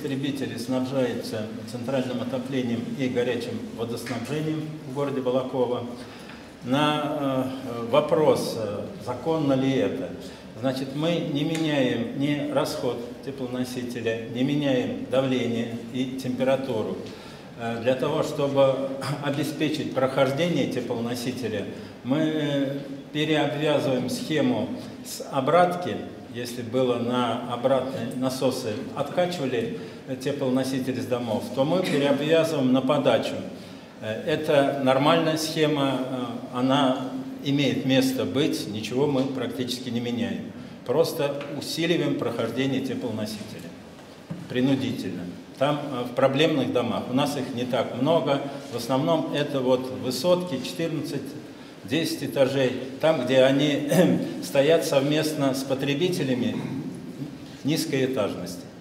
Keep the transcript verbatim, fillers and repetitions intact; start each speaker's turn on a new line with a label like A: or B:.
A: потребители снабжаются центральным отоплением и горячим водоснабжением в городе Балаково. На вопрос, законно ли это, значит, мы не меняем ни расход теплоносителя, не меняем давление и температуру. Для того, чтобы обеспечить прохождение теплоносителя, мы переобвязываем схему с обратки. Если было на обратные насосы откачивали теплоносители с домов, то мы переобвязываем на подачу. Это нормальная схема, она имеет место быть, ничего мы практически не меняем. Просто усиливаем прохождение теплоносителя принудительно. Там в проблемных домах, у нас их не так много, в основном это вот высотки четырнадцать-десять этажей, там, где они стоят совместно с потребителями низкой этажности.